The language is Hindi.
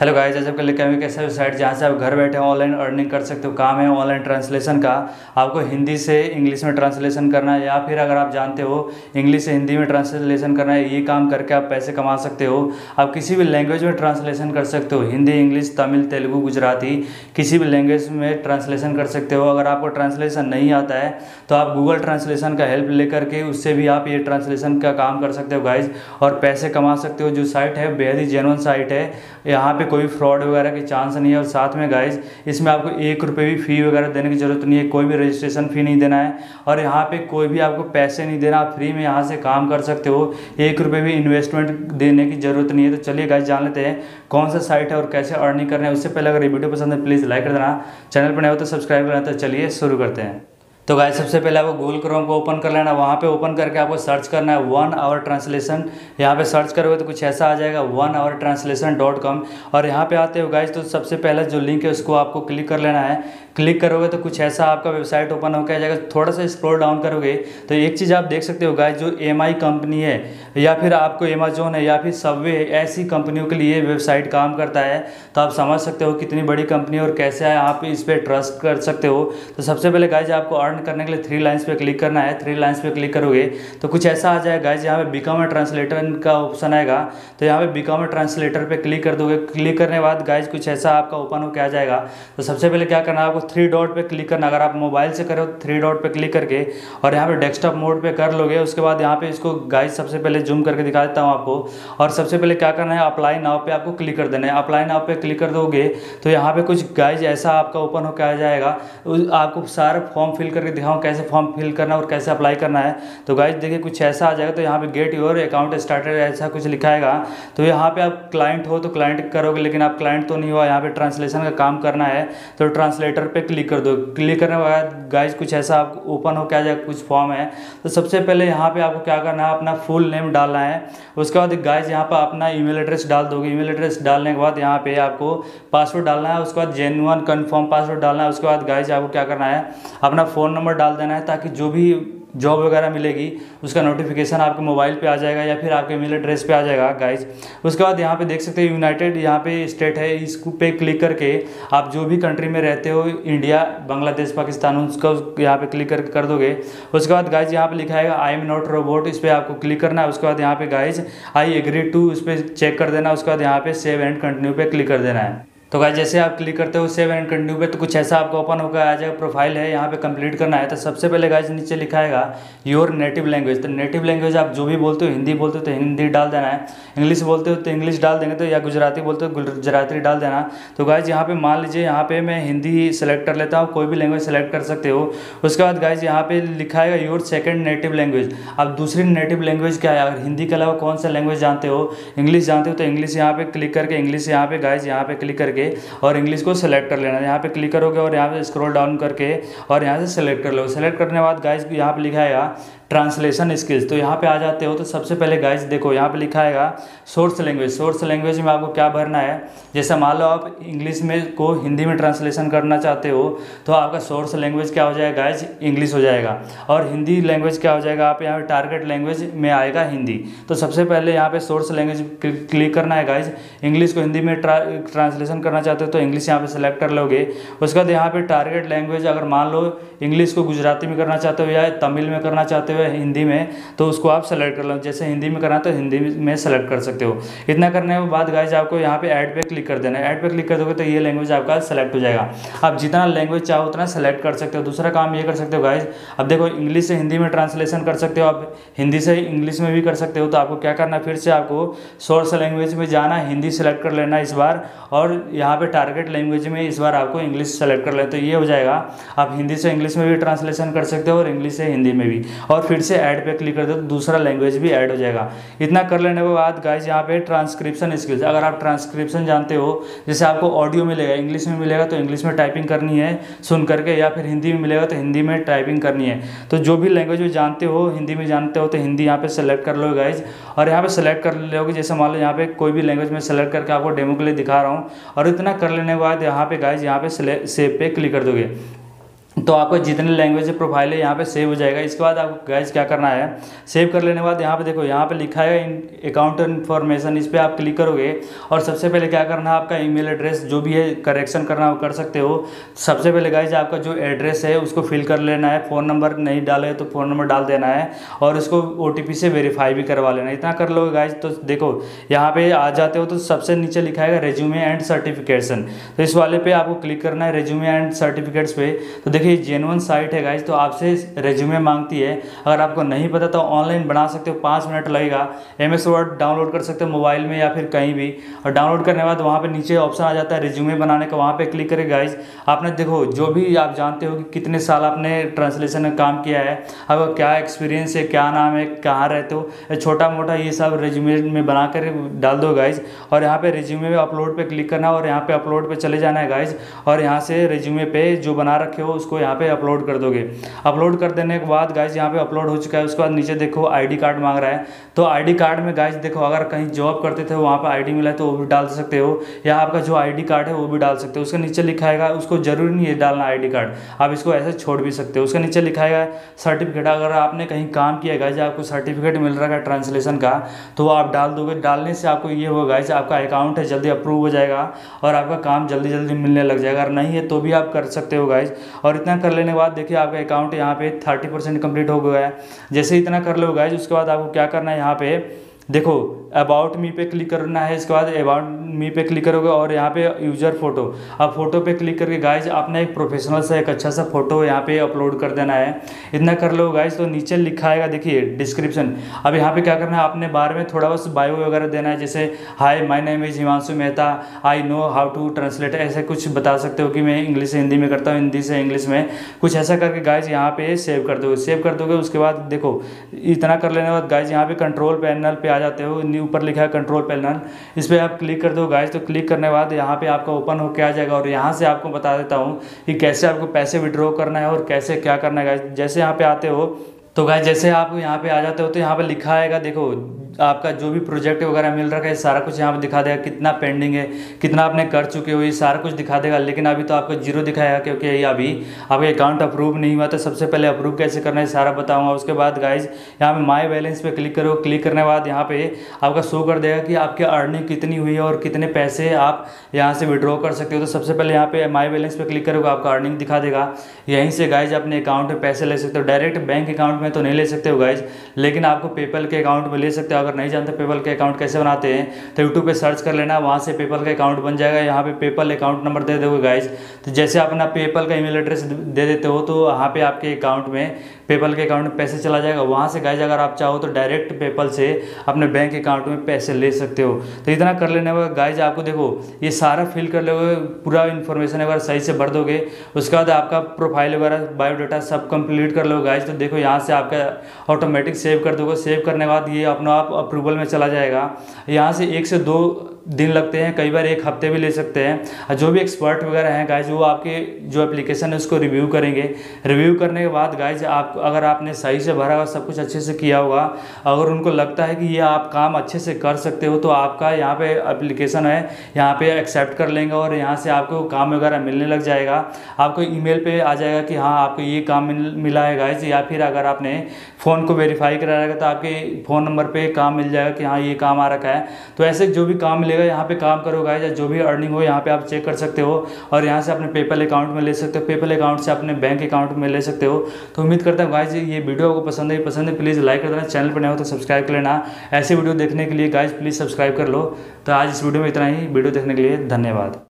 हेलो गाइस, आज आपके लेकर आए एक ऐसा वेबसाइट जहाँ से आप घर बैठे ऑनलाइन अर्निंग कर सकते हो। काम है ऑनलाइन ट्रांसलेशन का। आपको हिंदी से इंग्लिश में ट्रांसलेशन करना है, या फिर अगर आप जानते हो इंग्लिश से हिंदी में ट्रांसलेशन करना है, ये काम करके आप पैसे कमा सकते हो। आप किसी भी लैंग्वेज में ट्रांसलेशन कर सकते हो, हिंदी, इंग्लिश, तमिल, तेलुगु, गुजराती, किसी भी लैंग्वेज में ट्रांसलेशन कर सकते हो। अगर आपको ट्रांसलेशन नहीं आता है तो आप गूगल ट्रांसलेशन का हेल्प लेकर के उससे भी आप ये ट्रांसलेशन का काम कर सकते हो गाइज, और पैसे कमा सकते हो। जो साइट है बेहद ही जेन्युइन साइट है, यहाँ पे कोई फ्रॉड वगैरह की चांस नहीं है। और साथ में गाइज इसमें आपको 1 रुपये भी फ़ी वगैरह देने की ज़रूरत नहीं है, कोई भी रजिस्ट्रेशन फ़ी नहीं देना है, और यहाँ पे कोई भी आपको पैसे नहीं देना, आप फ्री में यहाँ से काम कर सकते हो। 1 रुपये भी इन्वेस्टमेंट देने की ज़रूरत नहीं है। तो चलिए गाइज जान लेते हैं कौन सा साइट है और कैसे अर्निंग करना है। उससे पहले अगर ये वीडियो पसंद है प्लीज़ लाइक कर देना, चैनल पर नए हो तो सब्सक्राइब करना। तो चलिए शुरू करते हैं। तो गाइस सबसे पहले आपको गूगल क्रोम को ओपन कर लेना। वहाँ पे ओपन करके आपको सर्च करना है 1 आवर ट्रांसलेशन। यहाँ पे सर्च करोगे तो कुछ ऐसा आ जाएगा onehourtranslation.com। और यहाँ पे आते हो गाइस तो सबसे पहले जो लिंक है उसको आपको क्लिक कर लेना है। क्लिक करोगे तो कुछ ऐसा आपका वेबसाइट ओपन होकर आ जाएगा। थोड़ा सा स्क्रॉल डाउन करोगे तो एक चीज़ आप देख सकते हो गाइस, जो एमआई कंपनी है या फिर आपको अमेजोन है या फिर सबवे, ऐसी कंपनियों के लिए वेबसाइट काम करता है। तो आप समझ सकते हो कितनी बड़ी कंपनी और कैसे आप इस पर ट्रस्ट कर सकते हो। तो सबसे पहले गाइज आपको अर्न करने के लिए 3 लाइन्स पे क्लिक करना है। 3 लाइन्स पे क्लिक करोगे तो कुछ ऐसा आ जाएगा गाइज, यहाँ पे बिकम अ ट्रांसलेटर का ऑप्शन आएगा। तो यहाँ पे बिकम अ ट्रांसलेटर पे क्लिक कर दोगे। क्लिक करने के बाद गाइज कुछ ऐसा आपका ओपन होकर आ जाएगा। तो सबसे पहले क्या करना है, आपको 3 डॉट पे क्लिक करना। अगर आप मोबाइल से करो 3 डॉट पे क्लिक करके और यहाँ पे डेस्कटॉप मोड पे कर लोगे। उसके बाद यहाँ पे इसको गाइज सबसे पहले जूम करके दिखा देता हूँ आपको। और सबसे पहले क्या करना है, अप्लाई नाउ पे आपको क्लिक कर देना है। अप्लाई नाउ पे क्लिक कर दोगे तो यहाँ पे कुछ गाइज ऐसा आपका ओपन होकर आ जाएगा। आपको सारा फॉर्म फिल करके दिखाऊँ कैसे फॉर्म फिल करना और कैसे अप्लाई करना है। तो गाइज देखिए कुछ ऐसा आ जाएगा। तो यहाँ पे गेट योर अकाउंट स्टार्टेड ऐसा कुछ लिखाएगा। तो यहाँ पे आप क्लाइंट हो तो क्लाइंट करोगे, लेकिन आप क्लाइंट तो नहीं हो, यहाँ पे ट्रांसलेशन का काम करना है तो ट्रांसलेटर पे क्लिक कर दो। क्लिक करने के बाद गाइज कुछ ऐसा आप ओपन हो क्या जाएगा, कुछ फॉर्म है। तो सबसे पहले यहाँ पे आपको क्या करना है, अपना फुल नेम डालना है। उसके बाद गाइज यहाँ पर अपना ईमेल एड्रेस डाल दोगे। ईमेल एड्रेस डालने के बाद यहाँ पे आपको पासवर्ड डालना है। उसके बाद जेन्युइन कन्फर्म पासवर्ड डालना है। उसके बाद गाइज आपको क्या करना है, अपना फ़ोन नंबर डाल देना है, ताकि जो भी जॉब वगैरह मिलेगी उसका नोटिफिकेशन आपके मोबाइल पे आ जाएगा या फिर आपके ईमेल एड्रेस पे आ जाएगा गाइज। उसके बाद यहाँ पे देख सकते हो यूनाइटेड यहाँ पे स्टेट है, इसको पे क्लिक करके आप जो भी कंट्री में रहते हो, इंडिया, बांग्लादेश, पाकिस्तान, उसका यहाँ पे क्लिक करके कर दोगे। उसके बाद गाइज यहाँ पे लिखा है आई एम नॉट रोबोट, इस पर आपको क्लिक करना है। उसके बाद यहाँ पे गाइज आई एग्री टू, उस पर चेक कर देना। उसके बाद यहाँ पे सेव एंड कंटिन्यू पे क्लिक कर देना है। तो गाइस जैसे आप क्लिक करते हो सेव एंड कंटिन्यू पे तो कुछ ऐसा आपको ओपन होकर आ जाएगा। प्रोफाइल है, यहाँ पे कंप्लीट करना है। तो सबसे पहले गाइस नीचे लिखा है योर नेटिव लैंग्वेज। तो नेटिव लैंग्वेज आप जो भी बोलते हो, हिंदी बोलते हो तो हिंदी डाल देना है, इंग्लिश बोलते हो तो इंग्लिश डाल देंगे, तो या गुजराती बोलते हो गुजराती डाल देना। तो गाइस यहाँ पे मान लीजिए यहाँ पे मैं हिंदी सेलेक्ट कर लेता हूँ, कोई भी लैंग्वेज सेलेक्ट कर सकते हो। उसके बाद गाइस यहाँ पे लिखा है योर सेकेंड नेटिव लैंग्वेज। अब दूसरी नेटिव लैंग्वेज क्या है, अगर हिंदी के अलावा कौन सा लैंग्वेज जानते हो, इंग्लिश जानते हो तो इंग्लिश यहाँ पे क्लिक करके, इंग्लिश यहाँ पे गाइस यहाँ पे क्लिक करके और इंग्लिश को सेलेक्ट कर लेना। यहाँ पे क्लिक करोगे और यहाँ पे स्क्रॉल डाउन करके और यहाँ से सेलेक्ट कर लो। सेलेक्ट करने के बाद गाइस यहाँ पे लिखा है ट्रांसलेशन स्किल्स। तो यहाँ पे आ जाते हो तो सबसे पहले गाइस देखो यहाँ पे लिखा है सोर्स लैंग्वेज। सोर्स लैंग्वेज में आपको क्या भरना है, जैसे मान लो आप इंग्लिश में को हिंदी में ट्रांसलेशन करना चाहते हो तो आपका सोर्स लैंग्वेज क्या हो जाएगा गाइस, इंग्लिश हो जाएगा। और हिंदी लैंग्वेज क्या हो जाएगा, आप यहाँ पे टारगेट लैंग्वेज में आएगा हिंदी। तो सबसे पहले यहाँ पे सोर्स लैंग्वेज क्लिक करना है गाइस। इंग्लिश को हिंदी में ट्रांसलेशन करना चाहते हो तो इंग्लिश यहाँ पे सेलेक्ट कर लोगे। उसके बाद यहाँ पे टारगेट लैंग्वेज, अगर मान लो इंग्लिश को गुजराती में करना चाहते हो या तमिल में करना चाहते हो, हिंदी में, तो उसको आप सेलेक्ट कर लो। जैसे हिंदी में करना तो हिंदी में सेलेक्ट कर सकते हो। इतना करने के बाद गाइज आपको यहाँ पे ऐड पे क्लिक कर देना है। ऐड पे क्लिक कर दोगे तो ये लैंग्वेज आपका सेलेक्ट हो जाएगा। आप जितना लैंग्वेज चाहो उतना सेलेक्ट कर सकते हो। दूसरा काम ये कर सकते हो गाइज, अब देखो इंग्लिश से हिंदी में ट्रांसलेशन कर सकते हो, आप हिंदी से इंग्लिश में भी कर सकते हो। तो आपको क्या करना है, फिर से आपको सोर्स लैंग्वेज में जाना, हिंदी सेलेक्ट कर लेना इस बार, और यहाँ पे टारगेट लैंग्वेज में इस बार आपको इंग्लिश सेलेक्ट कर लेना। तो ये हो जाएगा, आप हिंदी से इंग्लिश में भी ट्रांसलेशन कर सकते हो और इंग्लिश से हिंदी में भी। और फिर से ऐड पे क्लिक कर दो तो दूसरा लैंग्वेज भी ऐड हो जाएगा। इतना कर लेने के बाद गाइज यहाँ पे ट्रांसक्रिप्शन स्किल्स, अगर आप ट्रांसक्रिप्शन जानते हो, जैसे आपको ऑडियो मिलेगा, इंग्लिश में मिलेगा तो इंग्लिश में टाइपिंग करनी है सुन करके, या फिर हिंदी में मिलेगा तो हिंदी में टाइपिंग करनी है। तो जो भी लैंग्वेज में जानते हो, हिंदी में जानते हो तो हिंदी यहाँ पे सेलेक्ट कर लो गाइज। और यहाँ पे सेलेक्ट कर लोगे, जैसे मान लो यहाँ पे कोई भी लैंग्वेज में सेलेक्ट करके आपको डेमो के लिए दिखा रहा हूँ। और इतना कर लेने के बाद यहाँ पे गाइज यहाँ पे सेव पे क्लिक कर दोगे। तो आपका जितने लैंग्वेज प्रोफाइल है यहाँ पे सेव हो जाएगा। इसके बाद आपको गाइस क्या करना है, सेव कर लेने के बाद यहाँ पे देखो, यहाँ पे लिखा है अकाउंट इन्फॉर्मेशन, इस पर आप क्लिक करोगे और सबसे पहले क्या करना है, आपका ईमेल एड्रेस जो भी है करेक्शन करना हो कर सकते हो। सबसे पहले गाइस आपका जो एड्रेस है उसको फिल कर लेना है, फ़ोन नंबर नहीं डाले तो फ़ोन नंबर डाल देना है और उसको OTP से वेरीफाई भी करवा लेना है। इतना कर लोगे गाइस तो देखो यहाँ पे आ जाते हो तो सबसे नीचे लिखा है रेज्यूमे एंड सर्टिफिकेशन, तो इस वाले पे आपको क्लिक करना है, रेज्यूमे एंड सर्टिफिकेट्स पे। तो देखिए जेन्युइन साइट है गाइज, तो आपसे रेज्यूमे मांगती है। अगर आपको नहीं पता तो ऑनलाइन बना सकते हो, 5 मिनट लगेगा। MS वर्ड डाउनलोड कर सकते हो मोबाइल में या फिर कहीं भी, और डाउनलोड करने के बाद वहाँ पे नीचे ऑप्शन आ जाता है रेज्यूमे बनाने का, वहाँ पे क्लिक करें गाइज। आपने देखो जो भी आप जानते हो कि कितने साल आपने ट्रांसलेशन में काम किया है, आपका क्या एक्सपीरियंस है, क्या नाम है, कहाँ रहते हो, छोटा मोटा ये सब रेज्यूमे में बना कर डाल दो गाइज। और यहाँ पे रेज्यूमे में अपलोड पे क्लिक करना और यहाँ पे अपलोड पे चले जाना है गाइज, और यहाँ से रेज्यूमे पे जो बना रखे हो उसको यहाँ पे अपलोड कर दोगे। अपलोड कर देने के बाद गाइज यहाँ पे अपलोड हो चुका है। उसके बाद नीचे देखो ID कार्ड मांग रहा है, तो ID कार्ड में गाइज देखो अगर कहीं जॉब करते थे वहाँ पे ID मिला है तो वो भी डाल सकते हो, या आपका जो ID कार्ड है वो भी डाल सकते हो। उसके नीचे लिखा है, उसको जरूरी नहीं है डालना ID कार्ड, आप इसको ऐसे छोड़ भी सकते हो। उसके नीचे लिखा है सर्टिफिकेट, अगर आपने कहीं काम किया गाइज आपको सर्टिफिकेट मिल रहा है ट्रांसलेशन का तो आप डाल दोगे। डालने से आपको ये होगा गाइज आपका अकाउंट है जल्दी अप्रूव हो जाएगा और आपका काम जल्दी जल्दी मिलने लग जाएगा। अगर नहीं है तो भी आप कर सकते हो गाइज। और इतना कर लेने के बाद देखिए आपका अकाउंट यहाँ पे 30% कंप्लीट हो गया है। जैसे इतना कर लो गाइज, उसके बाद आपको क्या करना है, यहाँ पे देखो अबाउट मी पे क्लिक करना है। इसके बाद अबाउट मी पे क्लिक करोगे और यहाँ पे यूजर फोटो, अब फोटो पे क्लिक करके गाइज आपने एक प्रोफेशनल सा एक अच्छा सा फोटो यहाँ पे अपलोड कर देना है। इतना कर लो गाइज, तो नीचे लिखा आएगा देखिए डिस्क्रिप्शन। अब यहाँ पे क्या करना है, आपने बारे में थोड़ा बस बायो वगैरह देना है, जैसे hi my name is Himanshu Mehta, I know how to translate, ऐसे कुछ बता सकते हो कि मैं इंग्लिश से हिंदी में करता हूँ, हिंदी से इंग्लिश में, कुछ ऐसा करके गाइज यहाँ पे सेव कर दोगे। सेव कर दोगे उसके बाद देखो इतना कर लेने के बाद गाइज यहाँ पे कंट्रोल पैनल पे आ जाते हो, ऊपर लिखा है कंट्रोल पैनल, इस पर आप क्लिक कर दो गाइज। तो क्लिक करने के बाद यहाँ पे आपका ओपन होकर आ जाएगा और यहाँ से आपको बता देता हूँ कि कैसे आपको पैसे विड्रॉ करना है और कैसे क्या करना है गाइज। जैसे यहाँ पे आते हो तो गाइज जैसे आप यहाँ पे आ जाते हो तो यहाँ पे लिखा आएगा देखो आपका जो भी प्रोजेक्ट वगैरह मिल रखा है सारा कुछ यहाँ पे दिखा देगा, कितना पेंडिंग है, कितना आपने कर चुके हो, ये सारा कुछ दिखा देगा। लेकिन अभी तो आपको जीरो दिखाएगा क्योंकि ये अभी आपका अकाउंट अप्रूव नहीं हुआ। तो सबसे पहले अप्रूव कैसे करना है सारा बताऊंगा। उसके बाद गाइज यहाँ पे माई बैलेंस पे क्लिक करो, क्लिक करने के बाद यहाँ पे आपका शो कर देगा कि आपकी अर्निंग कितनी हुई है और कितने पैसे आप यहाँ से विड्रॉ कर सकते हो। तो सबसे पहले यहाँ पे माई बैलेंस पे क्लिक करोगे, आपका अर्निंग दिखा देगा। यहीं से गाइज अपने अकाउंट में पैसे ले सकते हो। डायरेक्ट बैंक अकाउंट में तो नहीं ले सकते हो गाइज, लेकिन आपको पेपल के अकाउंट में ले सकते हो। अगर नहीं जानते पेपल के अकाउंट कैसे बनाते हैं तो यूट्यूब पे सर्च कर लेना, वहाँ से पेपल का अकाउंट बन जाएगा। यहाँ पे पेपल अकाउंट नंबर दे दोगे गाइज, तो जैसे आप अपना पेपल का ईमेल एड्रेस दे देते हो तो वहाँ पे आपके अकाउंट में पेपल के अकाउंट में पैसे चला जाएगा। वहाँ से गाइज अगर आप चाहो तो डायरेक्ट पेपल से अपने बैंक अकाउंट में पैसे ले सकते हो। तो इतना कर लेने के बाद गाइज आपको देखो ये सारा फिल कर लोगे, पूरा इन्फॉर्मेशन वगैरह सही से भर दोगे। उसके बाद आपका प्रोफाइल वगैरह बायोडाटा सब कंप्लीट कर लो गाइज। तो देखो यहाँ से आपका ऑटोमेटिक सेव कर दोगे। सेव करने के बाद ये अपना आप अप्रूवल में चला जाएगा। यहाँ से 1 से 2 दिन लगते हैं, कई बार 1 हफ्ते भी ले सकते हैं। जो भी एक्सपर्ट वगैरह हैं गाइज वो आपके जो एप्लीकेशन है उसको रिव्यू करेंगे। रिव्यू करने के बाद गाइज आप अगर आपने सही से भरा हुआ सब कुछ अच्छे से किया होगा, अगर उनको लगता है कि ये आप काम अच्छे से कर सकते हो तो आपका यहाँ पे एप्लीकेशन है यहाँ पे एक्सेप्ट कर लेंगे और यहाँ से आपको काम वगैरह मिलने लग जाएगा। आपको ईमेल पे आ जाएगा कि हाँ आपको ये काम मिला है गाइज, या फिर अगर आपने फ़ोन को वेरीफाई करा रहेगा तो आपके फ़ोन नंबर पे काम मिल जाएगा कि हाँ ये काम आ रखा है। तो ऐसे जो भी काम मिलेगा यहाँ पे काम करो गाइज, या जो भी अर्निंग हो यहाँ पे आप चेक कर सकते हो और यहाँ से अपने पेपल अकाउंट में ले सकते हो, पेपल अकाउंट से अपने बैंक अकाउंट में ले सकते हो। तो उम्मीद करता हूँ गाइज ये वीडियो आपको पसंद है प्लीज़ लाइक कर देना, चैनल पर नया हो तो सब्सक्राइब कर लेना। ऐसे वीडियो देखने के लिए गाइज प्लीज़ सब्सक्राइब कर लो। तो आज इस वीडियो में इतना ही, वीडियो देखने के लिए धन्यवाद।